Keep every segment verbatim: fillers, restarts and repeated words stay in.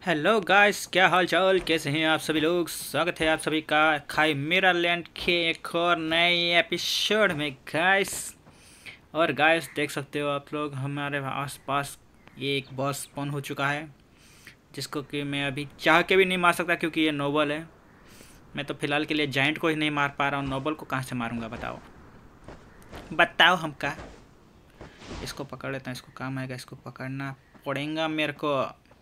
Hello guys, क्या हाल चाल, कैसे हैं आप सभी लोग। स्वागत है आप सभी का खाई मेरा लैंड के एक और नए एपिसोड में गाइस। और गाइस देख सकते हो आप लोग, हमारे आसपास ये एक बॉस स्पॉन हो चुका है, जिसको कि मैं अभी चाह के भी नहीं मार सकता क्योंकि ये नोबल है। मैं तो फिलहाल के लिए जाइंट को ही नहीं मार पा रहा हूँ, नोबल को कहाँ से मारूंगा बताओ बताओ हमका। इसको पकड़ लेता हूँ, इसको काम आएगा, इसको पकड़ना पड़ेगा मेरे को।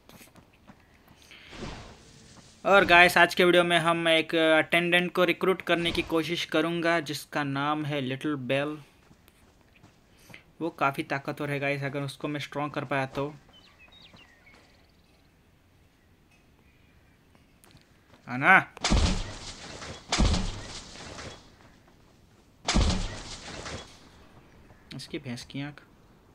और गाइस आज के वीडियो में हम एक अटेंडेंट को रिक्रूट करने की कोशिश करूंगा जिसका नाम है लिटिल बेल। वो काफ़ी ताकतवर है गाइस, अगर उसको मैं स्ट्रॉन्ग कर पाया तो। आना इसकी भैंस की आँख।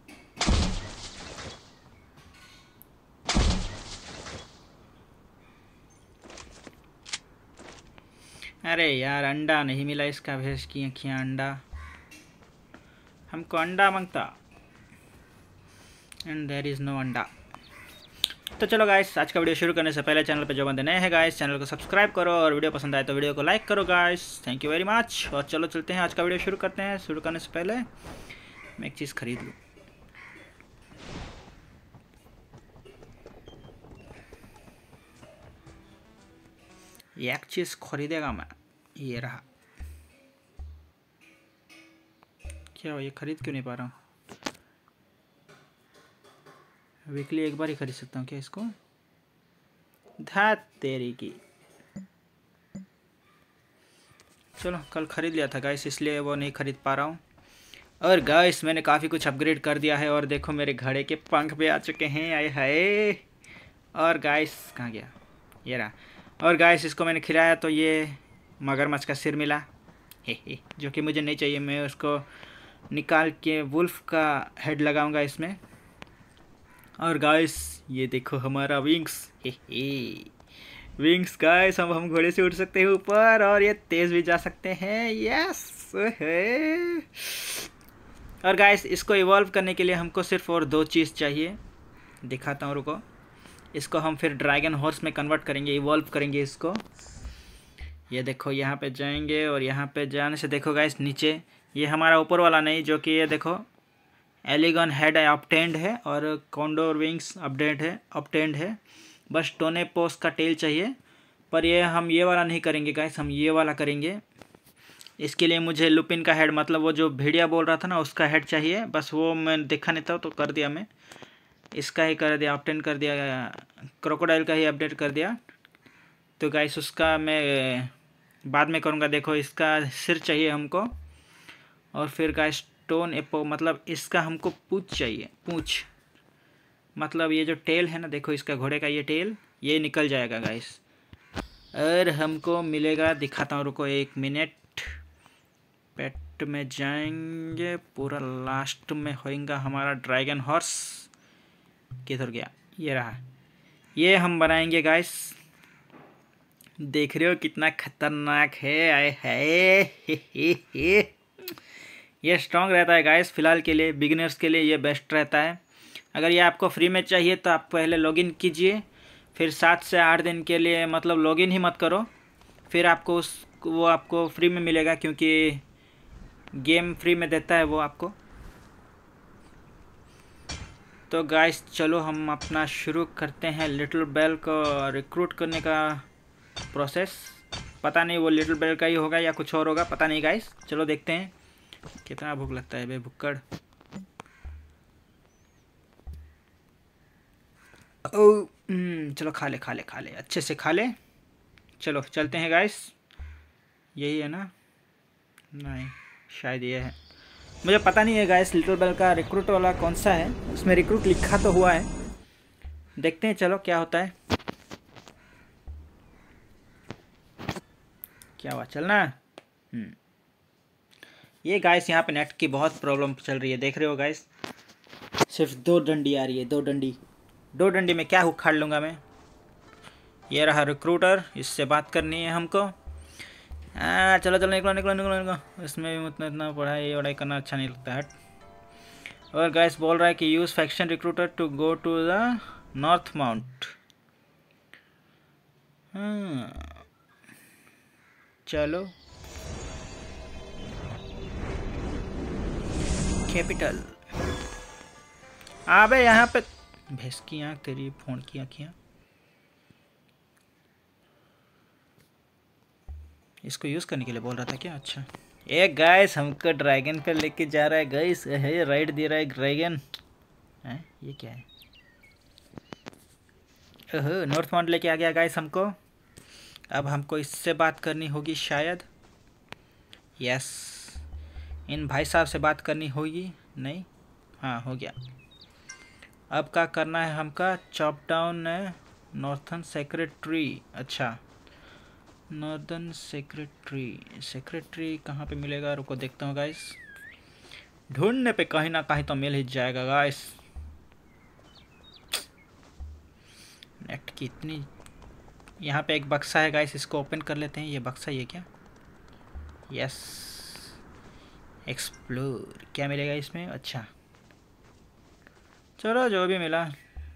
अरे यार अंडा नहीं मिला इसका, भैंस की आँखियाँ अंडा। हमको अंडा मांगता एंड देयर इज़ नो अंडा। तो चलो गाइस, आज का वीडियो शुरू करने से पहले चैनल पे जो बंदे नए हैं गाइस, चैनल को सब्सक्राइब करो और वीडियो पसंद आए तो वीडियो को लाइक करो guys. Thank you very much. और चलो चलते हैं, आज का वीडियो शुरू करते हैं। शुरू करने से पहले मैं एक चीज़ खरीद लूँ। एक चीज़ खरीदेगा मैं, ये रहा। क्या हो, ये खरीद क्यों नहीं पा रहा हूँ? वीकली एक बार ही खरीद सकता हूँ क्या इसको? धात तेरी की। चलो कल खरीद लिया था गाइस, इसलिए वो नहीं खरीद पा रहा हूँ। और गाइस मैंने काफ़ी कुछ अपग्रेड कर दिया है और देखो मेरे घड़े के पंख भी आ चुके हैं, आए हाय। और गाइस कहाँ गया, ये रहा। और गाइस इसको मैंने खिलाया तो ये मगरमच्छ का सिर मिला, हे हे, जो कि मुझे नहीं चाहिए। मैं उसको निकाल के वुल्फ का हेड लगाऊंगा इसमें। और गाइस ये देखो हमारा wings, hey hey wings guys, हम हम घोड़े से उड़ सकते हैं ऊपर और ये तेज़ भी जा सकते हैं। यस है। और गाइस इसको इवॉल्व करने के लिए हमको सिर्फ और दो चीज़ चाहिए, दिखाता हूँ रुको। इसको हम फिर ड्रैगन हॉर्स में कन्वर्ट करेंगे, इवॉल्व करेंगे इसको। ये देखो यहाँ पे जाएंगे और यहाँ पे जाने से देखो गाइस नीचे ये हमारा ऊपर वाला नहीं, जो कि ये देखो एलिगन हेड ऑब्टेंड है और कॉन्डोर विंग्स अपडेट है ऑब्टेंड है। बस टोनेपोस का टेल चाहिए, पर ये हम ये वाला नहीं करेंगे गाइस, हम ये वाला करेंगे। इसके लिए मुझे लुपिन का हेड, मतलब वो जो भेड़िया बोल रहा था ना, उसका हेड चाहिए। बस वो मैं देखा नहीं था तो कर दिया, मैं इसका ही कर दिया, ऑब्टेंड कर दिया, क्रोकोडाइल का ही अपडेट कर दिया। तो गाइस उसका मैं बाद में करूँगा। देखो इसका सिर चाहिए हमको, और फिर गाइस स्टोन एपो, मतलब इसका हमको पूंछ चाहिए। पूंछ मतलब ये जो टेल है ना, देखो इसका घोड़े का ये टेल, ये निकल जाएगा गाइस। और हमको मिलेगा, दिखाता हूँ रुको एक मिनट। पेट में जाएंगे, पूरा लास्ट में होएगा हमारा ड्रैगन हॉर्स। किधर गया, ये रहा। ये हम बनाएंगे गाइस, देख रहे हो कितना खतरनाक है, आए है। ये स्ट्रॉन्ग रहता है गाइस, फिलहाल के लिए बिगिनर्स के लिए ये बेस्ट रहता है। अगर ये आपको फ्री में चाहिए तो आप पहले लॉगिन कीजिए, फिर सात से आठ दिन के लिए, मतलब लॉगिन ही मत करो, फिर आपको उस वो आपको फ्री में मिलेगा, क्योंकि गेम फ्री में देता है वो आपको। तो गाइस चलो हम अपना शुरू करते हैं लिटिल बेल को रिक्रूट करने का प्रोसेस। पता नहीं वो लिटिल बेल का ही होगा या कुछ और होगा, पता नहीं गाइस, चलो देखते हैं। कितना भूख लगता है बे भुक्कड़। ओ चलो खा ले खा ले खा ले, अच्छे से खा ले। चलो चलते हैं गाइस, यही है ना? नहीं शायद ये है, मुझे पता नहीं है गाइस। लिटिल बेल का रिक्रूट वाला कौन सा है, उसमें रिक्रूट लिखा तो हुआ है, देखते हैं चलो क्या होता है। क्या हुआ, चलना? हम्म ये गाइस यहाँ पे नेट की बहुत प्रॉब्लम चल रही है, देख रहे हो गाइस। सिर्फ दो डंडी आ रही है, दो डंडी दो डंडी में क्या उखाड़ लूँगा मैं। ये रहा रिक्रूटर, इससे बात करनी है हमको। हाँ चलो चलो निकलो निकलो निकलो निकलो। इसमें भी उतना इतना पढ़ाई वढ़ाई करना अच्छा नहीं लगता है। और गाइस बोल रहा है कि use faction recruiter to go to the north mount. हाँ चलो कैपिटल। अबे यहाँ पे भैंस की आँख तेरी फोन की आँखियाँ। इसको यूज़ करने के लिए बोल रहा था क्या? अच्छा ए गाइस हमको ड्रैगन पे लेके जा रहा है गाइस। है राइड दे रहा है ड्रैगन। है ये क्या है? ओह नॉर्थ माउंट लेके आ गया गाइस हमको। अब हमको इससे बात करनी होगी शायद। यस इन भाई साहब से बात करनी होगी। नहीं हाँ हो गया। अब क्या करना है हमका? चॉप डाउन है नॉर्थन सेक्रेटरी। अच्छा नॉर्दर्न सेक्रेटरी। सेक्रेटरी कहाँ पे मिलेगा? रुको देखता हूँ गाइस। ढूंढने पे कहीं ना कहीं तो मिल ही जाएगा गाइस। नेट की इतनी। यहाँ पे एक बक्सा है गाइस, इसको ओपन कर लेते हैं। ये बक्सा ये क्या? Yes explore. क्या मिलेगा इसमें? अच्छा चलो जो भी मिला।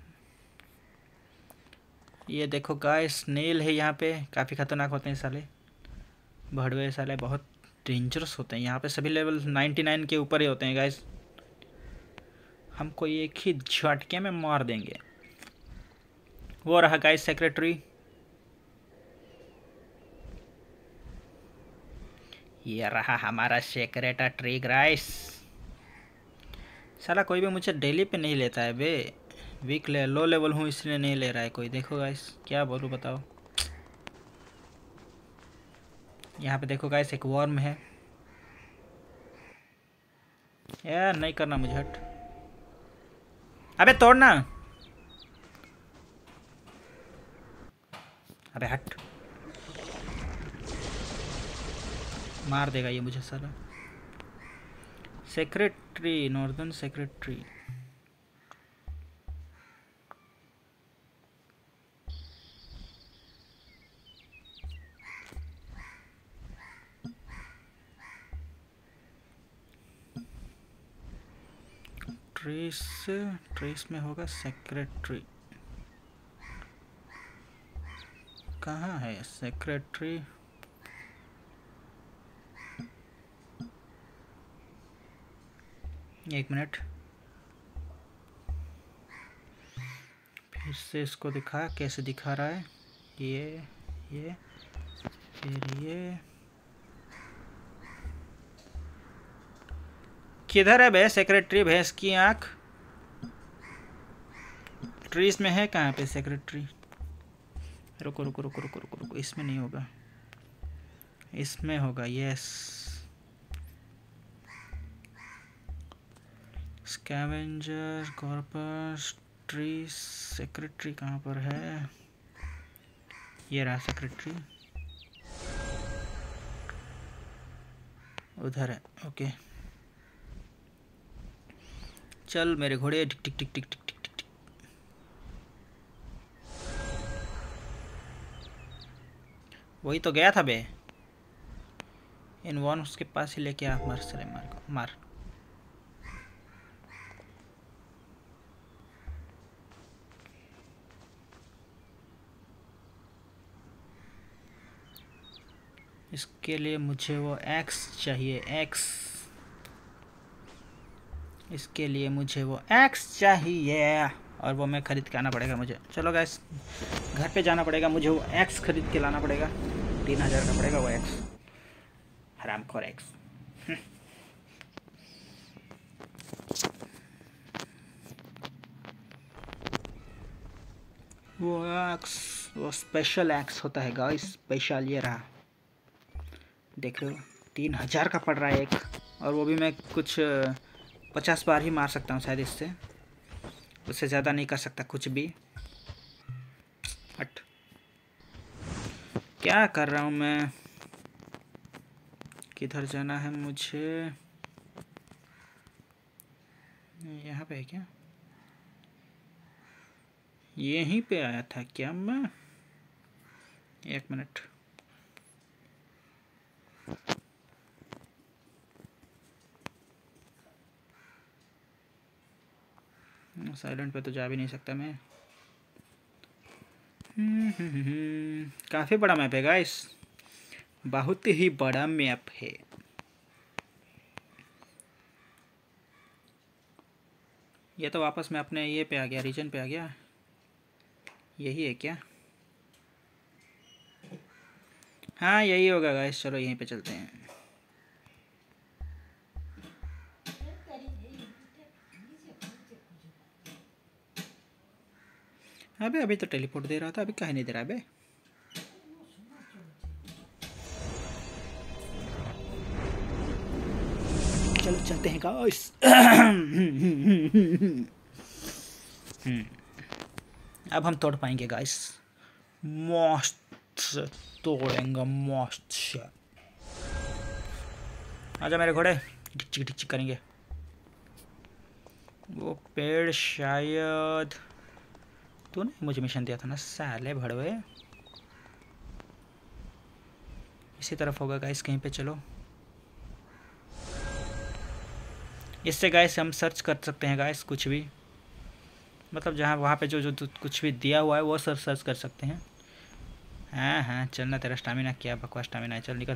ये देखो गाइस नेल है यहाँ पे। काफ़ी खतरनाक होते हैं साले भड़वे साले, बहुत डेंजरस होते हैं। यहाँ पे सभी लेवल निन्यानवे के ऊपर ही होते हैं गाइस। हमको एक ही झटके में मार देंगे। वो रहा गाइस सेक्रेटरी। ये रहा हमारा सेक्रेटरी गाइस। साला कोई भी मुझे डेली पे नहीं लेता है बे। वीक ले लो लेवल हूँ इसलिए नहीं ले रहा है कोई। देखो गाइस क्या बोलूँ बताओ। यहाँ पे देखो गाइस एक वर्म है। यार नहीं करना मुझे। हट अबे तोड़ना। अबे हट मार देगा ये मुझे साला। Secretary northern secretary. Trace trace में होगा सेक्रेटरी। कहाँ है सेक्रेटरी? एक मिनट फिर से इसको दिखा। कैसे दिखा रहा है? ये ये फिर ये किधर है बे सेक्रेटरी? भैंस की आँख। ट्रीज में है कहाँ पे सेक्रेटरी? रुको रुको रुको रुको रुको रुको इसमें नहीं होगा, इसमें होगा। Yes scavenger corpse tree. Secretary कहाँ पर है? ये रहा सेक्रेटरी। उधर है। ओके चल मेरे घोड़े। टिक टिक टिक टिक टिक टिक टिक। वही तो गया था बे। इन वन उसके पास ही लेके आ। मार सले मार मार। इसके लिए मुझे वो एक्स चाहिए। एक्स इसके लिए मुझे वो एक्स चाहिए और वो मैं खरीद के आना पड़ेगा मुझे। चलो गैस घर पे जाना पड़ेगा मुझे। वो एक्स खरीद के लाना पड़ेगा। तीन हजार का पड़ेगा वो एक्स। हराम खोर एक्स। वो एक्स वो स्पेशल एक्स होता है गाइस। स्पेशल ये रहा देख रहे हो। तीन हजार का पड़ रहा है एक। और वो भी मैं कुछ पचास बार ही मार सकता हूँ शायद इससे। उससे ज़्यादा नहीं कर सकता कुछ भी। हट क्या कर रहा हूँ मैं? किधर जाना है मुझे? यहाँ पे है क्या? यहीं पे आया था क्या मैं? एक मिनट साइलेंट पे तो जा भी नहीं सकता मैं। काफ़ी बड़ा मैप है गाइस, बहुत ही बड़ा मैप है। ये तो वापस मैं अपने ये पे आ गया, रीजन पे आ गया। यही है क्या? हाँ यही होगा गाइस, चलो यहीं पे चलते हैं। अबे अभी तो टेलीपोर्ट दे रहा था, अभी काहे नहीं दे रहा बे? चलो चलते हैं गाइस। अब हम तोड़ पाएंगे गाइस, मस्त तोड़ेंगे मस्त से। आजा मेरे घोड़े, डिचिक डिचिक करेंगे। वो पेड़ शायद तूने मुझे मिशन दिया था ना साले भड़वे। इसी तरफ होगा गाइस कहीं पे, चलो। इससे गाइस हम सर्च कर सकते हैं गाइस, कुछ भी, मतलब जहाँ वहाँ पे जो जो कुछ भी दिया हुआ है वो सर सर्च कर सकते हैं। हाँ हाँ चलना, तेरा स्टामिना क्या बकवास स्टामिना है, चल निकल।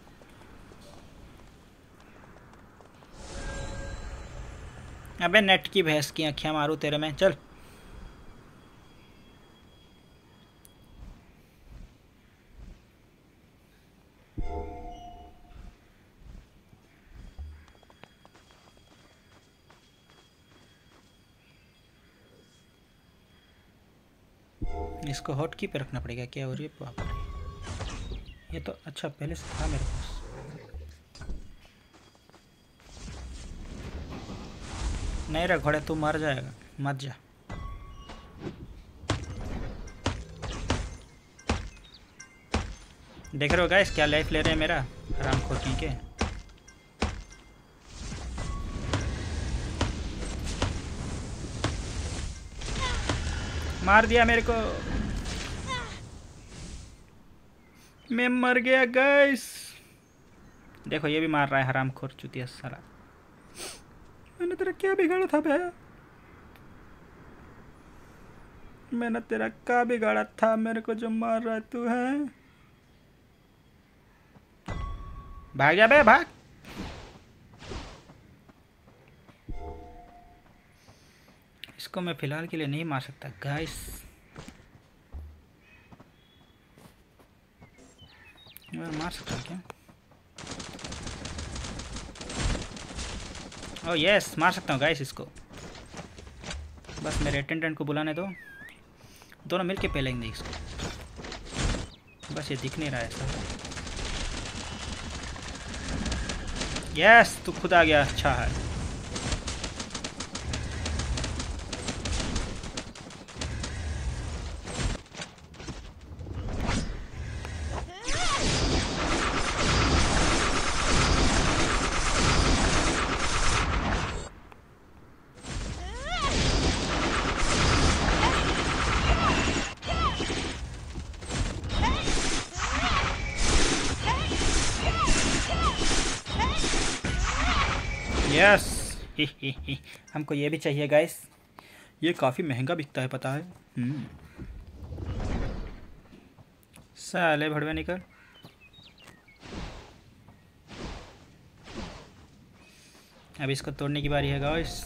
अबे नेट की भैंस की आँखें मारूँ तेरे में, चल। इसको हॉट की पे रखना पड़ेगा क्या? हो रही है बाप रे, ये तो अच्छा पहले से था मेरे पास। नहीं रे घोड़े, तू मर जाएगा, मत जा। देख रहे हो गाइस क्या लाइफ ले रहे हैं मेरा आराम खोर के। मार दिया मेरे को, मैं मर गया गाइस। देखो ये भी मार रहा है हराम खोर चुतिया साला। मैंने तेरा क्या बिगाड़ा था भैया? मैंने तेरा क्या बिगाड़ा था, मेरे को जो मार रहा है तू है? भाग जा बे भाग। इसको मैं फिलहाल के लिए नहीं मार सकता गाइस। मार सकता हूँ क्या? ओह यस मार सकता हूँ गाइस इसको। बस मेरे अटेंडेंट को बुलाने दो, दोनों मिलके पेलेंगे इसको। बस ये दिख नहीं रहा है ऐसा। यस तू खुद आ गया, अच्छा है। यस ही ही ही हमको ये भी चाहिए गाइस, ये काफ़ी महंगा बिकता है पता है। साले भड़वे निकल। अब इसको तोड़ने की बारी है गाइस।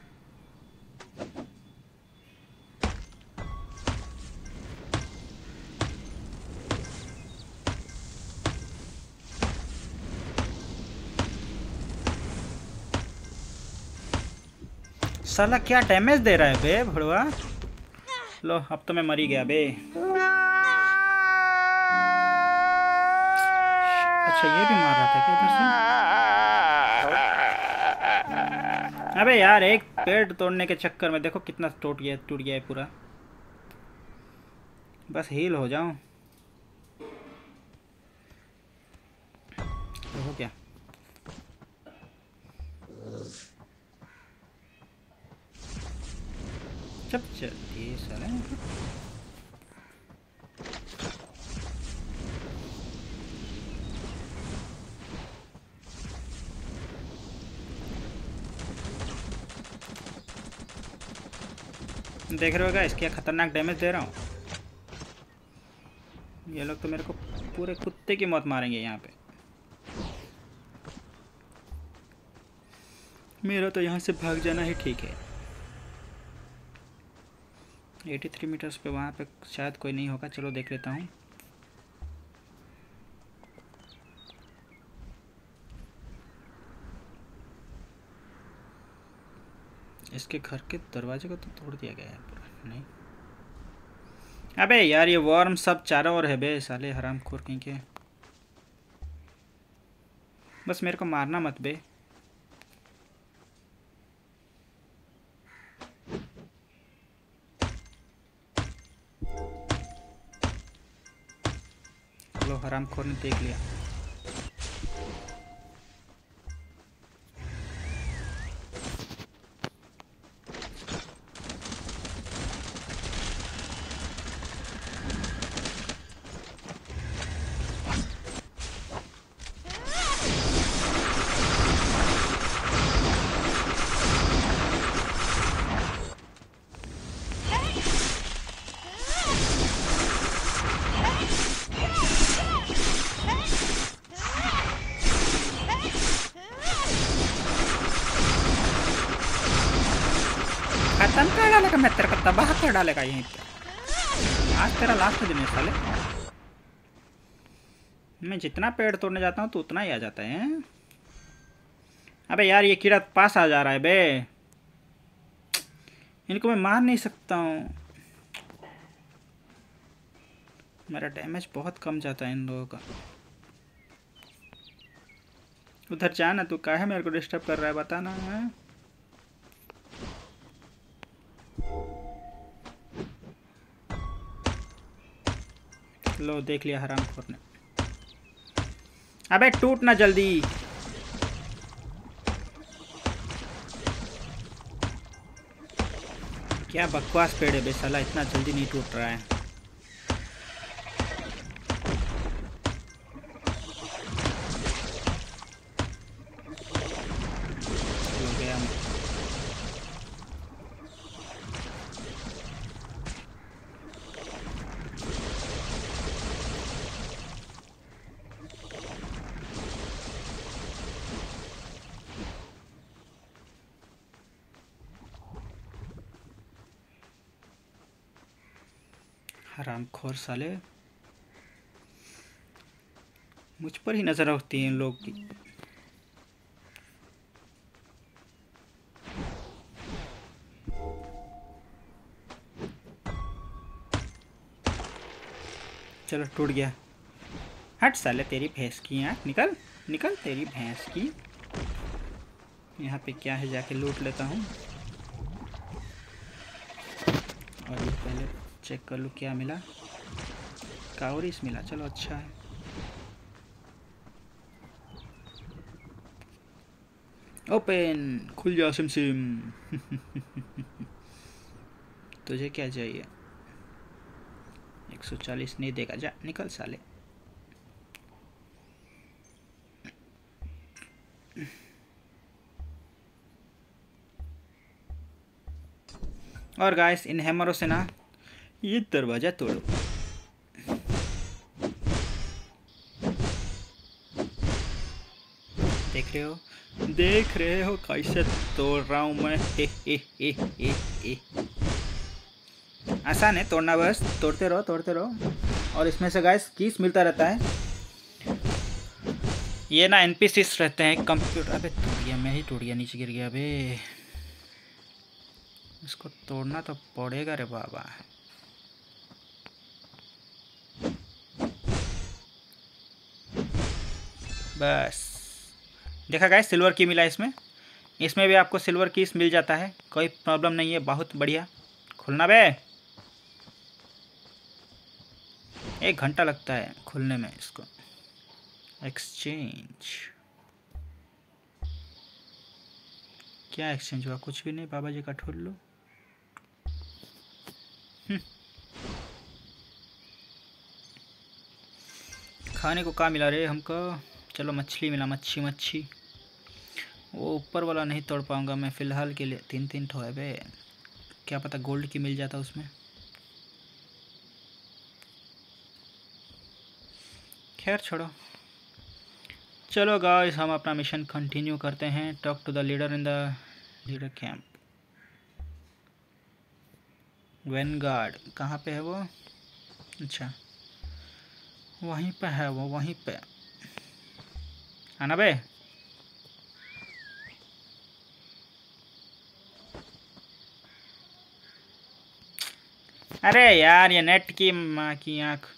साला क्या डैमेज दे रहा है बे भड़वा। लो अब तो मैं मर ही गया बे। अच्छा ये भी मार रहा था क्या इधर से? अबे यार एक पेड़ तोड़ने के चक्कर में देखो कितना टूट गया टूट गया है पूरा। बस हील हो जाऊं तो हो क्या। चल चलती है साले। देख रहे हो क्या खतरनाक डैमेज दे रहा हूँ। ये लोग तो मेरे को पूरे कुत्ते की मौत मारेंगे यहाँ पे। मेरा तो यहाँ से भाग जाना ही ठीक है। तिरासी मीटर्स पे वहाँ पे शायद कोई नहीं होगा, चलो देख लेता हूँ। इसके घर के दरवाजे को तो तोड़ दिया गया है पूरा। नहीं, अबे यार ये वर्म सब चारों ओर है बे, साले हरामखोर कहीं के। बस मेरे को मारना मत बे। लो हरामखोर ने देख लिया। खत्म कर डालेगा, मैं तेरे को तबाह कर डालेगा यहीं पे। आज तेरा लास्ट दिन है साले। मैं जितना पेड़ तोड़ने जाता हूँ तो उतना ही आ जाता है। अबे यार ये कीड़ा पास आ जा रहा है बे, इनको मैं मार नहीं सकता हूँ। मेरा डैमेज बहुत कम जाता है इन लोगों का। उधर जाना, तू काहे मेरे को डिस्टर्ब कर रहा है बताना है। लो देख लिया हरामखोर ने। अबे टूट ना जल्दी। क्या बकवास पेड़ है बे साला, इतना जल्दी नहीं टूट रहा है। हो गया। हरामखोर साले, मुझ पर ही नजर रखती है इन लोग की। चलो टूट गया। हट साले, तेरी भैंस की आँख, निकल निकल तेरी भैंस की। यहाँ पे क्या है, जाके लूट लेता हूँ। और ये पहले चेक कर लूँ क्या मिला। कावरिस मिला, चलो अच्छा है। ओपन, खुल जा सिम सिम। तुझे क्या चाहिए? एक सौ चालीस नहीं देगा, जा निकल साले। और गाइस इन हैमरों से ना ये दरवाजा तोड़ो। देख रहे हो, देख रहे हो कैसे तोड़ रहा हूँ मैं। हे हे हे हे हे। आसान है तोड़ना, बस तोड़ते रहो तोड़ते रहो। और इसमें से गाइस कीस मिलता रहता है। ये ना एनपीसीस रहते हैं कंप्यूटर। अबे टूट गया, मैं ही टूट गया, नीचे गिर गया बे। इसको तोड़ना तो पड़ेगा रे बाबा। बस देखा गाइस, सिल्वर की मिला इसमें। इसमें भी आपको सिल्वर कीस मिल जाता है, कोई प्रॉब्लम नहीं है, बहुत बढ़िया। खुलना बे, एक घंटा लगता है खुलने में इसको। एक्सचेंज, क्या एक्सचेंज हुआ? कुछ भी नहीं, बाबा जी का ठुल्लू। खाने को क्या मिला रे हमको? चलो मछली मिला, मच्छी मच्छी। वो ऊपर वाला नहीं तोड़ पाऊंगा मैं फ़िलहाल के लिए, तीन तीन ठो है बे। क्या पता गोल्ड की मिल जाता उसमें। खैर छोड़ो। चलो गाइस हम अपना मिशन कंटिन्यू करते हैं। Talk to the leader in the leader camp. Vanguard कहाँ पे है वो? अच्छा वहीं पे है वो, वहीं पे आना बे। अरे यार ये नेट की माँ की आँख।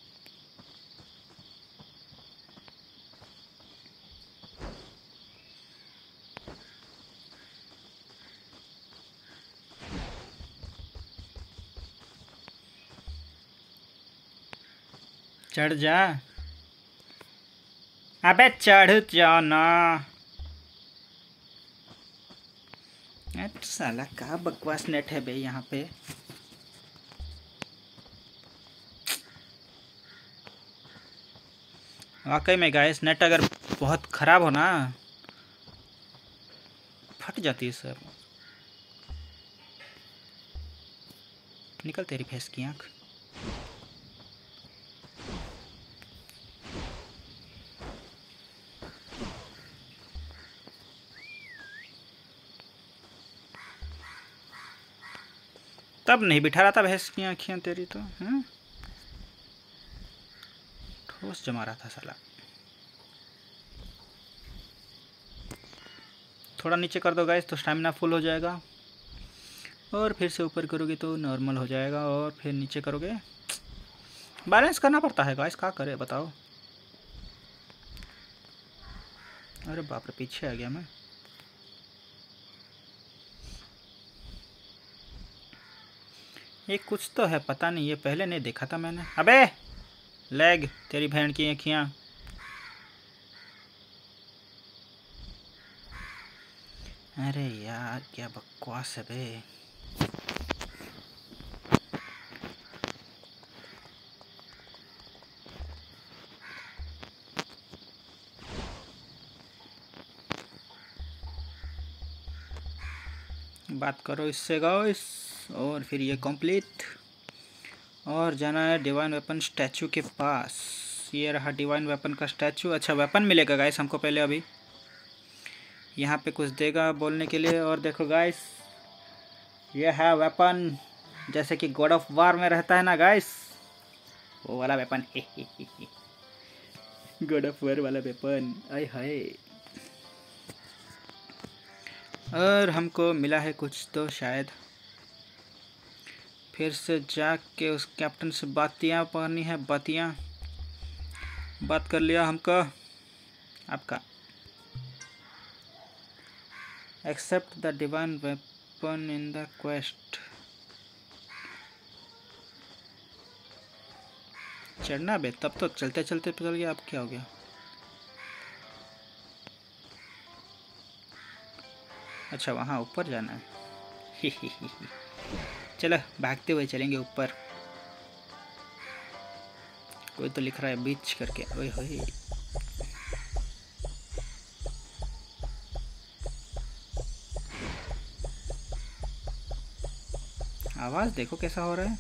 चढ़ जा। अबे चढ़ जाना। नेट साला का बकवास नेट है बे यहाँ पे। वाकई में गाइस नेट अगर बहुत ख़राब हो ना फट जाती है सर। निकल तेरी भैंस की आँख। तब नहीं बिठा रहा था भैंस की आँखें तेरी तो। हैं ठोस जमा रहा था साला। थोड़ा नीचे कर दो गाइस तो स्टैमिना फुल हो जाएगा, और फिर से ऊपर करोगे तो नॉर्मल हो जाएगा, और फिर नीचे करोगे। बैलेंस करना पड़ता है गाइस, क्या करे बताओ। अरे बाप रे पीछे आ गया मैं। ये कुछ तो है पता नहीं, ये पहले नहीं देखा था मैंने। अबे लैग तेरी बहन की आँखियाँ। अरे यार क्या बकवास है बे। बात करो इससे गाइस, और फिर ये कंप्लीट। और जाना है डिवाइन वेपन स्टैचू के पास। ये रहा डिवाइन वेपन का स्टैचू। अच्छा वेपन मिलेगा गाइस हमको पहले। अभी यहाँ पे कुछ देगा बोलने के लिए। और देखो गाइस ये है वेपन, जैसे कि गॉड ऑफ वार में रहता है ना गाइस, वो वाला वेपन। गॉड ऑफ वार वाला वेपन। आय हाय। और हमको मिला है कुछ तो शायद। फिर से जाके उस कैप्टन से बातियाँ पढ़नी है। बातियाँ बात कर लिया हमको। आपका accept the divine weapon in the quest. चढ़ना बे, तब तो चलते चलते चल गया। अब क्या हो गया? अच्छा वहाँ ऊपर जाना है। चलो भागते हुए चलेंगे ऊपर। कोई तो लिख रहा है बीच करके। ओए होए। आवाज़ देखो कैसा हो रहा है।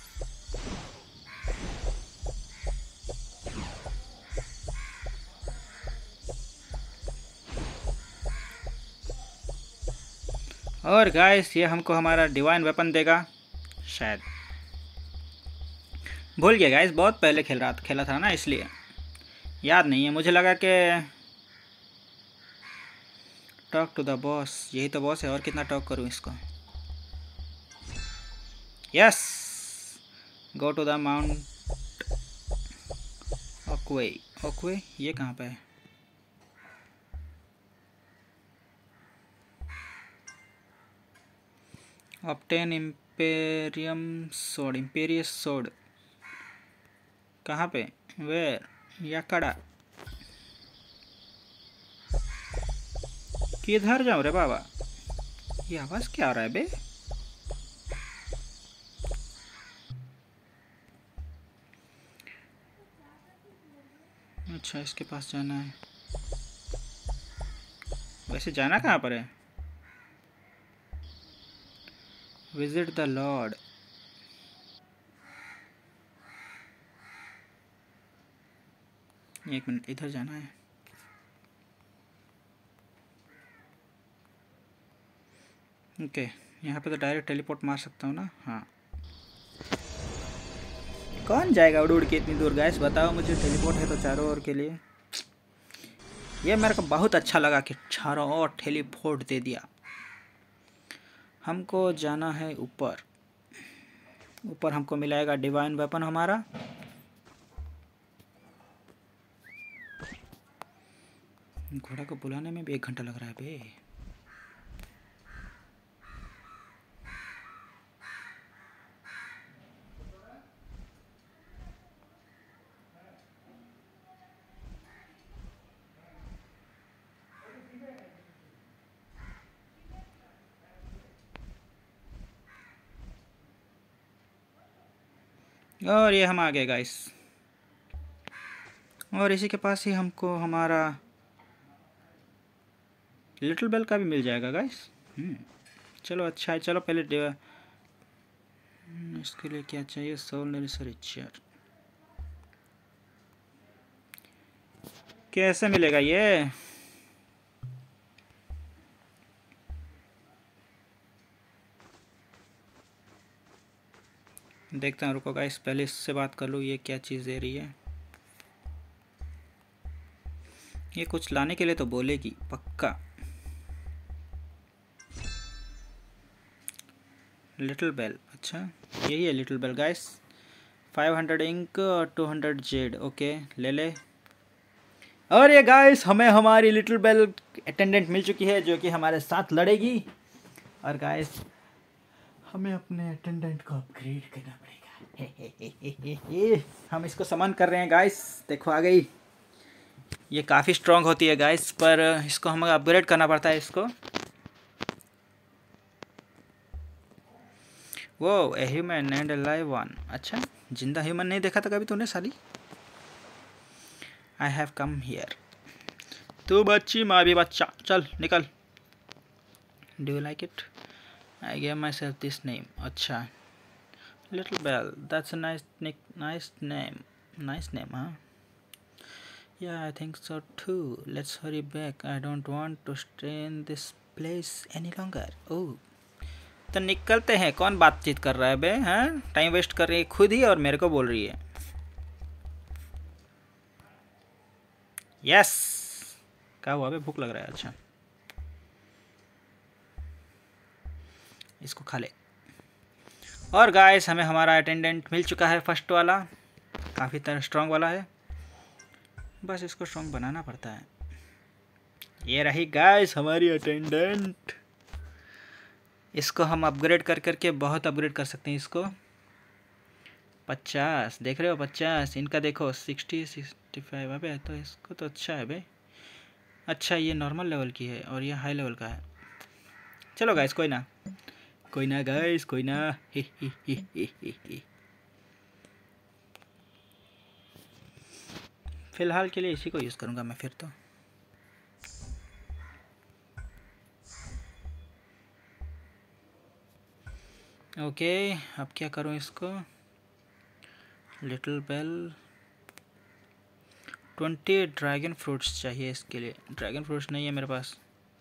और गाइस ये हमको हमारा डिवाइन वेपन देगा शायद। भूल गया गाइस, बहुत पहले खेल रहा था खेला था ना, इसलिए याद नहीं है। मुझे लगा कि टॉक टू द बॉस, यही तो बॉस है। और कितना टॉक करूँ इसको? Yes go to the mount ओकवे। ओकवे ये कहाँ पे है? ऑब्टेन इम्पेरियम सोड। इम्पेरियस सोड कहाँ पे? वेयर? याकड़ा। किधर जाऊँ रे बाबा? ये आवाज़ क्या आ रहा है बे? अच्छा इसके पास जाना है। वैसे जाना कहाँ पर है? Visit the lord. एक मिनट, इधर जाना है। ओके, यहाँ पे तो डायरेक्ट टेलीपोर्ट मार सकता हूँ ना। हाँ, कौन जाएगा उड़ उड़ के इतनी दूर गैस, बताओ मुझे। टेलीपोर्ट है तो चारों ओर के लिए। ये मेरे को बहुत अच्छा लगा कि चारों ओर टेलीपोर्ट दे दिया। हमको जाना है ऊपर। ऊपर हमको मिलाएगा डिवाइन वेपन हमारा। घोड़ा को बुलाने में भी एक घंटा लग रहा है बे। और ये हम आ गए गाइस, और इसी के पास ही हमको हमारा लिटिल बेल का भी मिल जाएगा गाइस। चलो अच्छा है। चलो पहले देवा, इसके लिए क्या चाहिए? Soul necessary chair. कैसे मिलेगा ये? देखता हूँ, रुको गाइस, पहले इससे बात कर लूँ। ये क्या चीज़ दे रही है? ये कुछ लाने के लिए तो बोलेगी पक्का। लिटिल बेल, अच्छा यही है little bell guys. Five hundred ink और टू हंड्रेड जेड। ओके ले ले। और ये गाइस, हमें हमारी लिटिल बेल अटेंडेंट मिल चुकी है जो कि हमारे साथ लड़ेगी। और गाइस, हमें अपने अटेंडेंट को अपग्रेड करना पड़ेगा। हम इसको समन कर रहे हैं गाइस। देखो आ गई। ये काफ़ी स्ट्रॉन्ग होती है गाइस, पर इसको हमें अपग्रेड करना पड़ता है इसको। वो a human and a live one. अच्छा, जिंदा ह्यूमन नहीं देखा था कभी तूने साली? I have come here. तू बच्ची, मैं भी बच्चा। चल निकल। Do you like it? I give myself this name. अच्छा, little bell, that's a nice nice name. Nice name, हाँ। Yeah, I think so too. Let's hurry back. I don't want to stay in this place any longer. Oh, तो निकलते हैं। कौन बातचीत कर रहा है बे? हैं, टाइम वेस्ट कर रही है खुद ही और मेरे को बोल रही है। यस, क्या हुआ बे? भूख लग रहा है। अच्छा, इसको खा ले। और गाइस, हमें हमारा अटेंडेंट मिल चुका है, फर्स्ट वाला। काफ़ी तरह स्ट्रॉन्ग वाला है, बस इसको स्ट्रॉन्ग बनाना पड़ता है। ये रही गाइस हमारी अटेंडेंट। इसको हम अपग्रेड कर करके बहुत अपग्रेड कर सकते हैं इसको। पचास देख रहे हो? पचास। इनका देखो सिक्सटी सिक्सटी फाइव। अबे तो इसको तो अच्छा है भाई। अच्छा, ये नॉर्मल लेवल की है और ये हाई लेवल का है। चलो गाइस, कोई ना कोई ना गाइस, कोई ना। ही ही ही ही ही ही। फिलहाल के लिए इसी को यूज़ करूँगा मैं फिर तो। ओके, अब क्या करूँ इसको? Little bell, twenty dragon fruits चाहिए इसके लिए। ड्रैगन फ्रूट्स नहीं है मेरे पास।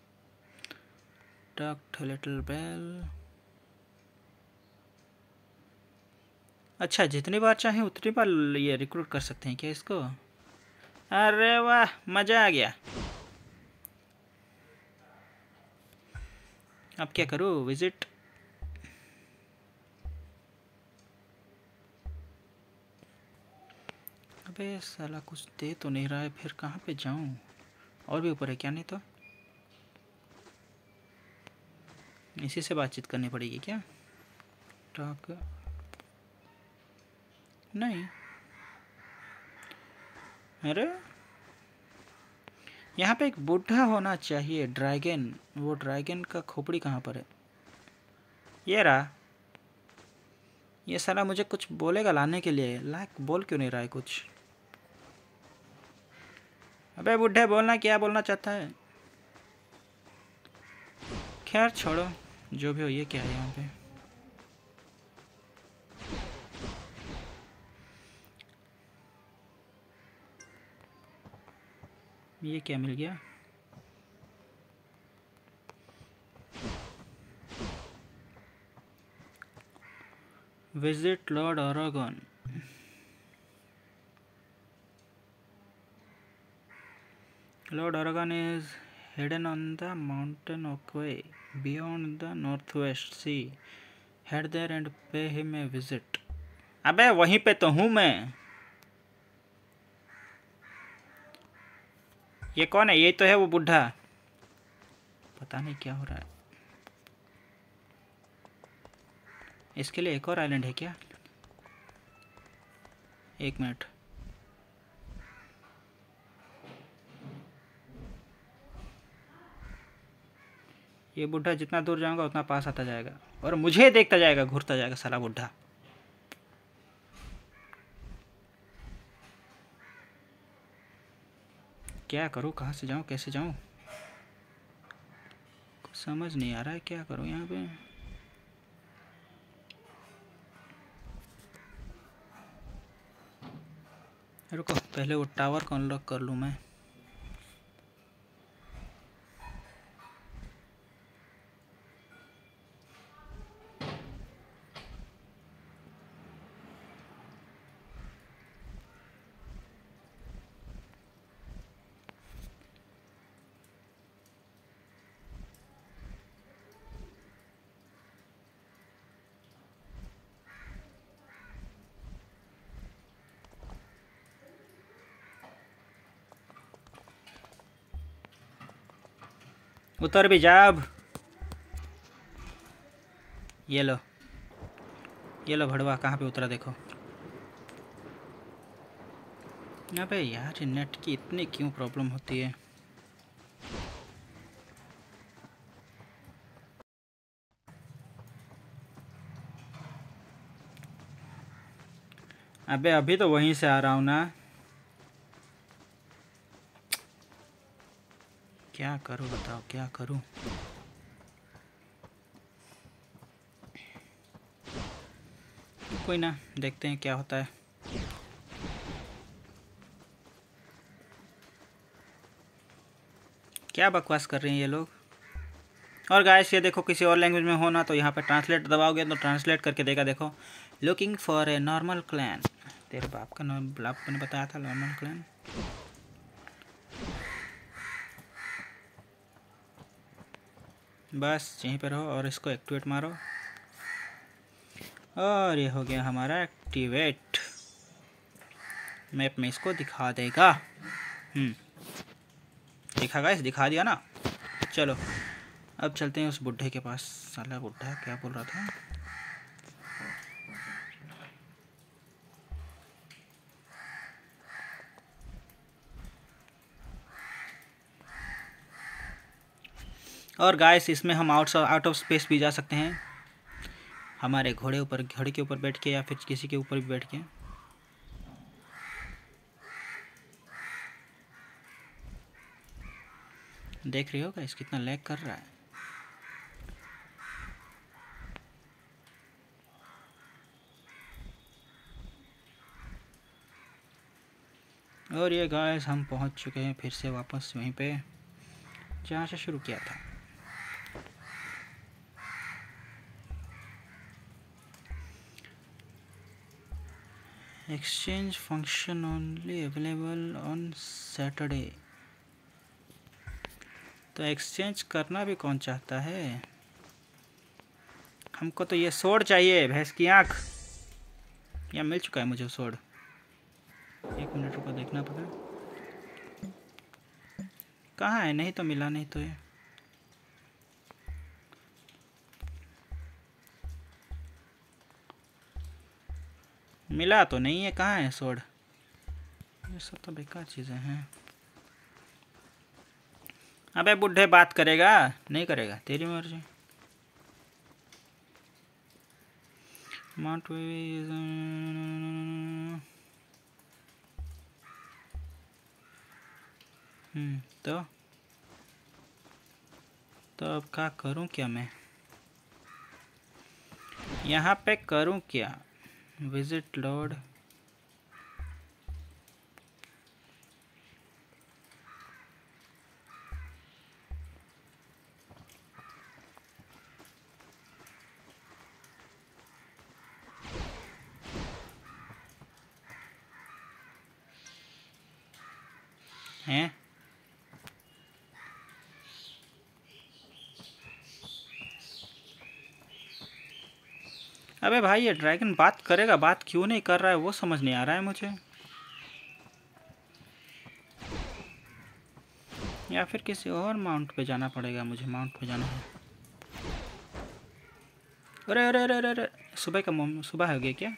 Talk little bell. अच्छा, जितनी बार चाहें उतनी बार ये रिक्रूट कर सकते हैं क्या इसको? अरे वाह, मज़ा आ गया। अब क्या करूँ? विजिट। अबे साला कुछ दे तो नहीं रहा है, फिर कहाँ पे जाऊँ? और भी ऊपर है क्या? नहीं तो इसी से बातचीत करनी पड़ेगी क्या? टॉक नहीं। अरे यहाँ पे एक बूढ़ा होना चाहिए ड्रैगन। वो ड्रैगन का खोपड़ी कहाँ पर है? ये रहा। ये साला मुझे कुछ बोलेगा लाने के लिए, लाइक बोल क्यों नहीं रहा है कुछ? अबे बूढ़े, बोलना, क्या बोलना चाहता है? खैर छोड़ो, जो भी हो। ये क्या है यहाँ पे? ये क्या मिल गया? Visit lord Oregon. Lord Oregon is hidden on the mountain Oakway beyond the northwest sea. Head there and pay him a visit. अबे वहीं पे तो हूँ मैं। ये कौन है? ये तो है वो बुढ़ा। पता नहीं क्या हो रहा है। इसके लिए एक और आइलैंड है क्या? एक मिनट। ये बुढ़ा जितना दूर जाऊंगा उतना पास आता जाएगा और मुझे देखता जाएगा, घूरता जाएगा साला बुढ़ा। क्या करूँ? कहाँ से जाऊँ? कैसे जाऊँ? कुछ समझ नहीं आ रहा है। क्या करूँ यहाँ पे? रुको, पहले वो टावर को अनलॉक कर लूँ मैं। उतर भी जा अब। ये लो, ये लो भड़वा, कहाँ पे उतरा देखो। यहाँ पे यार नेट की इतनी क्यों प्रॉब्लम होती है? अबे अभी तो वहीं से आ रहा हूँ ना। क्या करूँ बताओ, क्या करूँ? कोई ना, देखते हैं क्या होता है। क्या बकवास कर रहे हैं ये लोग। और गाइस ये देखो, किसी और लैंग्वेज में हो ना तो यहाँ पे ट्रांसलेट दबाओगे तो ट्रांसलेट करके देगा। देखो, looking for a normal clan. तेरे बाप का नाम बाप ने बताया था नॉर्मल क्लैन। बस यहीं पर रहो और इसको एक्टिवेट मारो और ये हो गया हमारा एक्टिवेट। मैप में इसको दिखा देगा। हम्म देखा गाइस, दिखा दिया ना। चलो अब चलते हैं उस बुढ़े के पास। साला बुढ़ा क्या बोल रहा था? और गाइस इसमें हम आउट आउट ऑफ स्पेस भी जा सकते हैं, हमारे घोड़े ऊपर, घोड़े के ऊपर बैठ के या फिर किसी के ऊपर भी बैठ के। देख रही हो गाइस कितना लैग कर रहा है। और ये गाइस हम पहुंच चुके हैं फिर से वापस वहीं पे जहाँ से शुरू किया था। Exchange function only available on Saturday. तो एक्सचेंज करना भी कौन चाहता है? हमको तो ये सोड चाहिए, भैंस की आँख। या मिल चुका है मुझे सोड। एक मिनट रुको, देखना पड़ा कहाँ है। नहीं तो मिला, नहीं तो ये मिला तो नहीं है। कहाँ है सोड? ये सब तो बेकार चीज़ें हैं। अबे बुढ़े बात करेगा नहीं करेगा तेरी मर्जी। माउंट हम्म तो तो अब क्या करूं? क्या मैं यहाँ पे करूं क्या? विजिट लॉर्ड हैं। अबे भाई ये ड्रैगन बात करेगा, बात क्यों नहीं कर रहा है वो समझ नहीं आ रहा है मुझे। या फिर किसी और माउंट पे जाना पड़ेगा मुझे, माउंट पे जाना है। अरे अरे अरे अरे अरे सुबह का मोम सुबह हो गया क्या?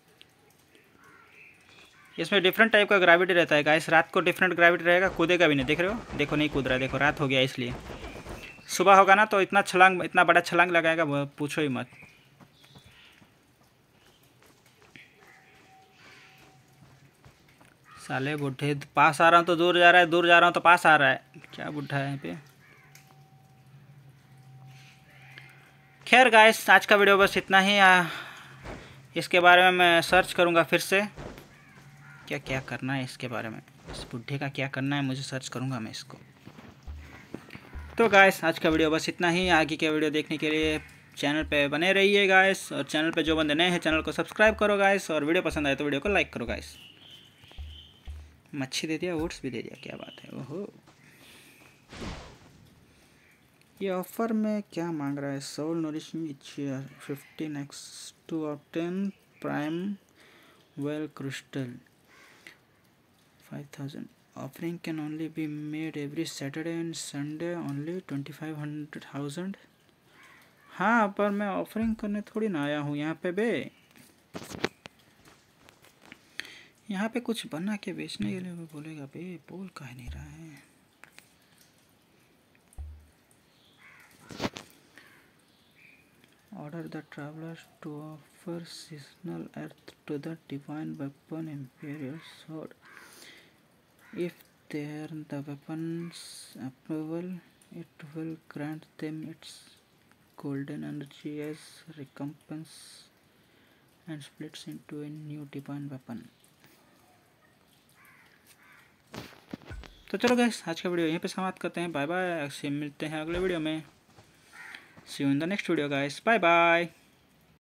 इसमें डिफरेंट टाइप का ग्रेविटी रहता है गाइस, रात को डिफरेंट ग्रेविटी रहेगा, कूदेगा भी नहीं, देख रहे हो? देखो नहीं कूद रहा है, देखो रात हो गया इसलिए। सुबह होगा ना तो इतना छलांग, इतना बड़ा छलांग लगाएगा वो पूछो ही मत। साले बुढ़े, पास आ रहा हूँ तो दूर जा रहा है, दूर जा रहा हूँ तो पास आ रहा है, क्या बुढ़ा है यहाँ पे। खैर गाइस आज का वीडियो बस इतना ही। आ, इसके बारे में मैं सर्च करूँगा फिर से, क्या क्या करना है इसके बारे में, इस बुढ़े का क्या करना है मुझे, सर्च करूँगा मैं इसको। तो गाइस आज का वीडियो बस इतना ही। आगे के वीडियो देखने के लिए चैनल पे बने रहिए गाइस, और चैनल पे जो बंदे नए हैं चैनल को सब्सक्राइब करो गाइस, और वीडियो पसंद आए तो वीडियो को लाइक करो गाइस। मच्छी दे दिया, ओट्स भी दे दिया, क्या बात है। ओहो ये ऑफर में क्या मांग रहा है? Soul nourishing chair fifteen X two of ten prime well crystal five thousand. Offering can only be made every Saturday and Sunday, only twenty five hundred thousand. हाँ पर मैं ऑफरिंग करने थोड़ी ना आया हूँ यहाँ पे बे, यहाँ पे कुछ बना के बेचने के लिए वो बोलेगा बे, बोल काहे नहीं रहा है। Order the travelers to offer seasonal earth to the divine weapon imperial sword. If they earn the weapon's approval, it will grant them its golden energy as recompense and splits into a new divine weapon. तो चलो guys आज का video यहीं पे समाप्त करते हैं। Bye bye, मिलते हैं अगले वीडियो में। See you in the next video guys, bye bye.